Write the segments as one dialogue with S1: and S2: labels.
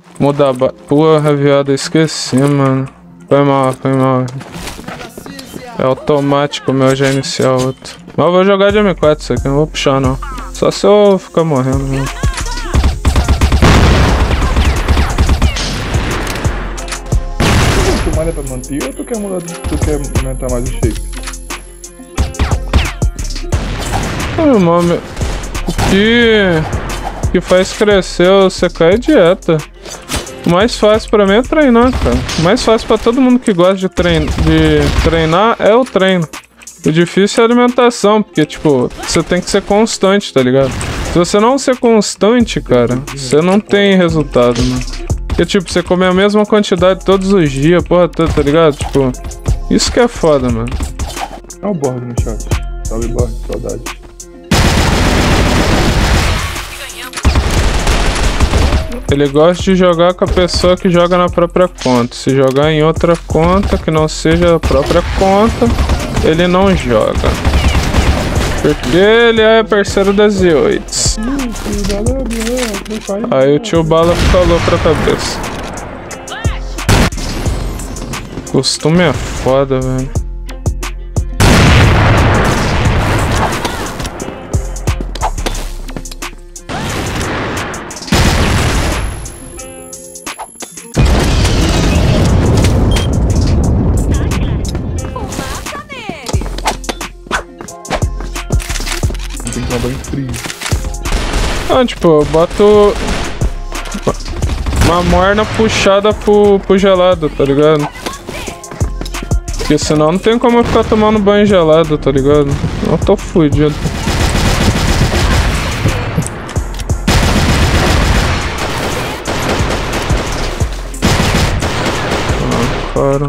S1: Mudar a porra, viado, esqueci, mano. Foi mal, foi mal. É automático, o meu já iniciar outro. Mas eu vou jogar de M4 isso aqui, não vou puxar não. Só se eu ficar morrendo mesmo.
S2: Tu malha pra manter ou tu quer mudar, tu quer aumentar mais o shape?
S1: Meu irmão, o que faz crescer o CK é dieta. O mais fácil pra mim é treinar, cara. O mais fácil pra todo mundo que gosta de treinar é o treino. O difícil é a alimentação, porque, tipo, você tem que ser constante, tá ligado? Se você não ser constante, cara, você não tem resultado, mano. Porque, tipo, você comer a mesma quantidade todos os dias, porra toda, tá ligado? Tipo, isso que é foda, mano.
S2: Olha o Borg no chat. Salve, Borg, saudade.
S1: Ele gosta de jogar com a pessoa que joga na própria conta. Se jogar em outra conta que não seja a própria conta, ele não joga. Porque ele é parceiro das Z8. Aí o tio Bala falou pra cabeça. Costume é foda, velho.
S2: Tem que tomar banho frio.
S1: Ah, tipo, eu boto uma morna puxada pro gelado, tá ligado? Porque senão não tem como eu ficar tomando banho gelado, tá ligado? Eu tô fudido. Ah, cara.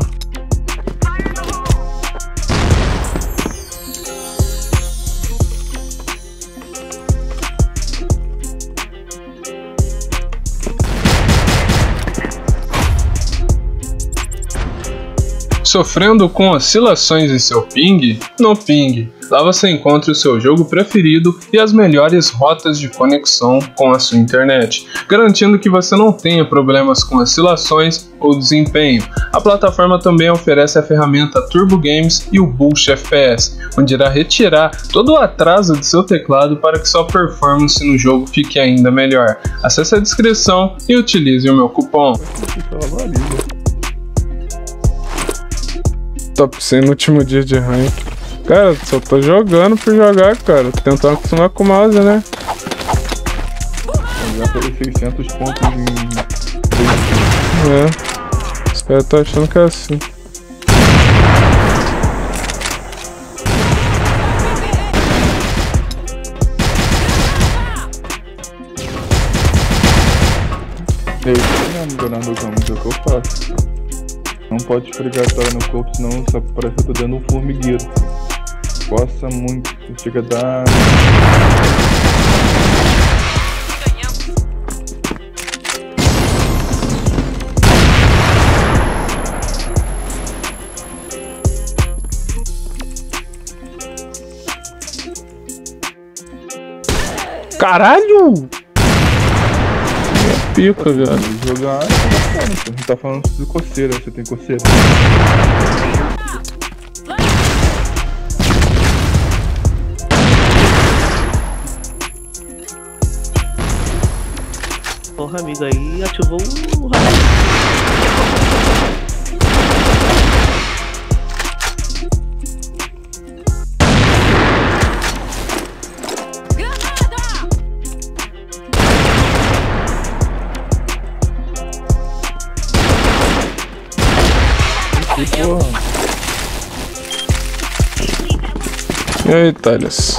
S1: Sofrendo com oscilações em seu ping? No Ping. Lá você encontra o seu jogo preferido e as melhores rotas de conexão com a sua internet, garantindo que você não tenha problemas com oscilações ou desempenho. A plataforma também oferece a ferramenta Turbo Games e o Boost FPS, onde irá retirar todo o atraso de seu teclado para que sua performance no jogo fique ainda melhor. Acesse a descrição e utilize o meu cupom. Top 100 no último dia de rank. Cara, só tô jogando por jogar, cara. Tô tentando acostumar com o mouse, né?
S2: Já peguei 600 pontos em 3 dias.
S1: É. Os caras estão achando que é assim.
S2: Eu tô treinando no campo, é o que eu faço. Não pode esfregar a tela no corpo, senão só parece que eu tô dando um formigueiro. Coça muito, chega a dar...
S1: Caralho! É pica, velho.
S2: Jogar a gente tá falando de coceira, você tem coceira.
S3: Porra, amigo, aí ativou o
S1: E aí, Thales?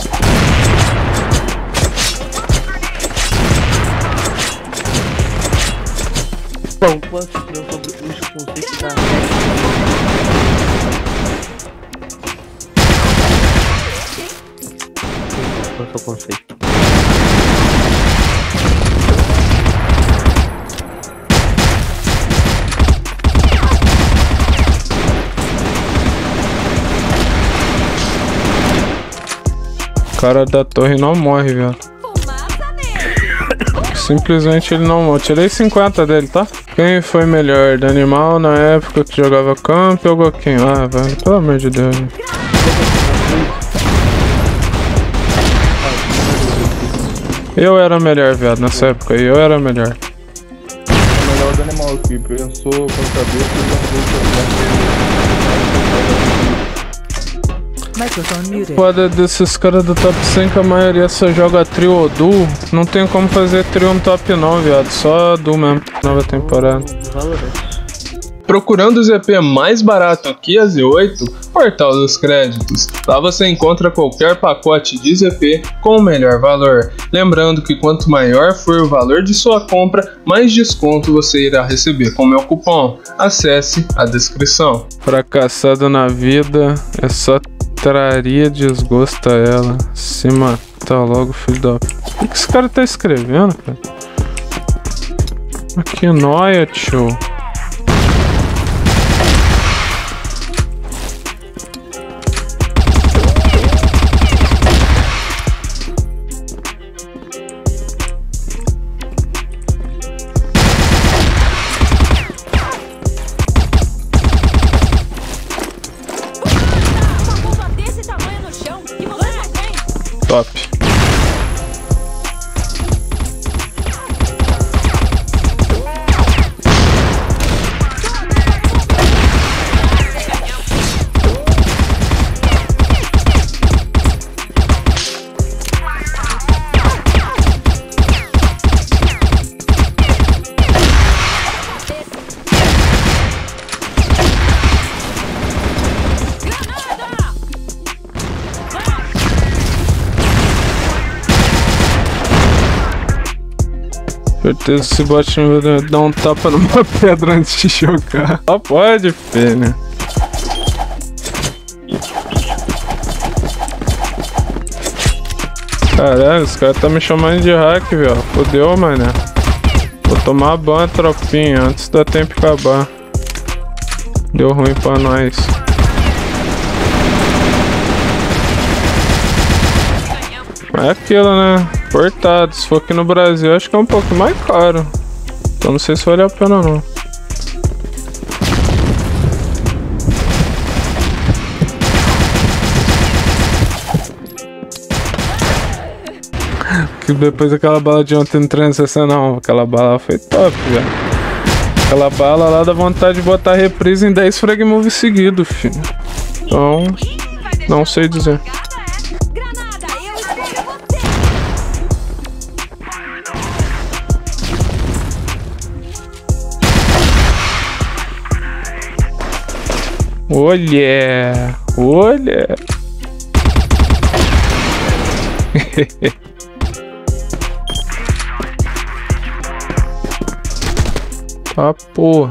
S3: Bom, posso falar sobre os conceitos da... Qual é o conceito?
S1: O cara da torre não morre, velho. Simplesmente ele não... Eu tirei 50 dele, tá? Quem foi melhor? Danimal na época que jogava camp ou Goquinho? Ah, velho, pelo amor de Deus. Eu era melhor, viado, nessa época aí. Eu era melhor.
S2: O melhor do animal aqui. Pensou com a cabeça e
S1: Foda desses caras do top 5, a maioria só joga trio ou duo. Não tem como fazer trio no top não, viado. Só duo mesmo. Nova temporada. Procurando o ZP mais barato que a Z8, Portal dos Créditos. Lá você encontra qualquer pacote de ZP com o melhor valor. Lembrando que quanto maior for o valor de sua compra, mais desconto você irá receber com meu cupom. Acesse a descrição. Fracassado na vida é só traria desgosto a ela. Se matar logo, filho da... O que esse cara tá escrevendo, cara? Mas que nóia, tio. Top. Certeza esse bot não vai dar um tapa numa pedra antes de jogar. Só pode, filho. Caralho, os caras tá me chamando de hack, velho. Fodeu, mané. Vou tomar ban, tropinha, antes do tempo acabar. Deu ruim pra nós. É aquilo, né? Importado. Se for aqui no Brasil, acho que é um pouco mais caro. Então não sei se vale a pena não. Que depois daquela bala de ontem no 360 não. Aquela bala foi top, velho. Aquela bala lá dá vontade de botar reprise em 10 frag moves seguidos, filho. Então, não sei dizer. Olha, olha. Tá porra.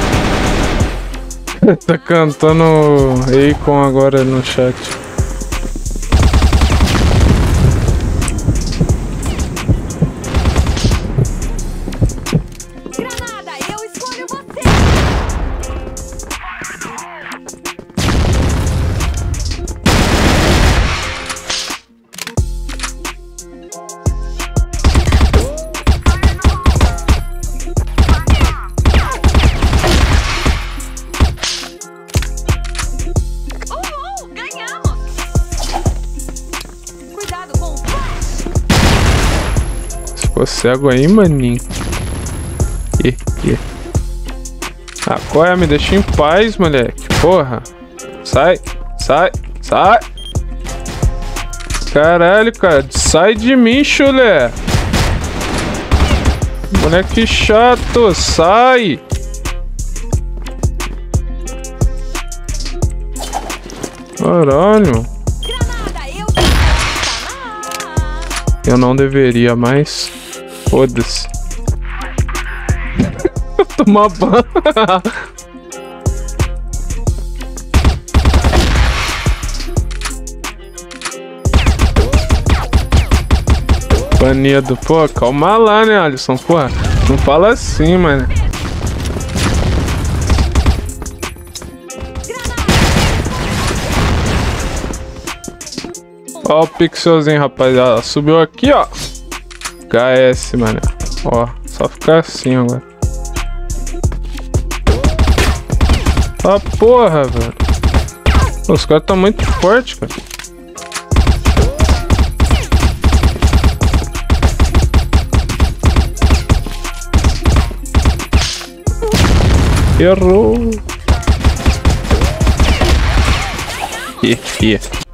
S1: Tá cantando Akon agora no chat. Ficou cego aí, maninho. Ah, qual é? Me deixa em paz, moleque. Porra. Sai, sai, sai. Caralho, cara. Sai de mim, chulé. Moleque chato. Sai. Caralho. Eu não deveria mais. Foda-se. Tomar ban. Banido. Pô, calma lá, né, Alisson? Porra, não fala assim, mano. Ó o pixelzinho, rapaziada. Subiu aqui, ó. KS, mano. Ó, só ficar assim agora. Ah, porra, velho. Os caras estão muito fortes, cara. Errou.